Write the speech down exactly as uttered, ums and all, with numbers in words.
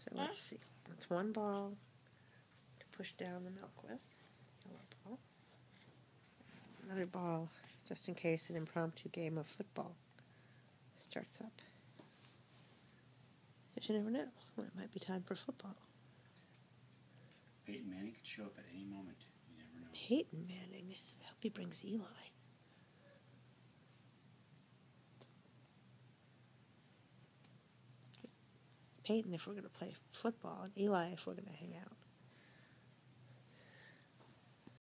So let's see. That's one ball to push down the milk with. Yellow ball. Another ball, just in case an impromptu game of football starts up. But you never know when it might be time for football. Peyton Manning could show up at any moment. You never know. Peyton Manning. I hope he brings Eli. Peyton if we're going to play football, and Eli if we're going to hang out.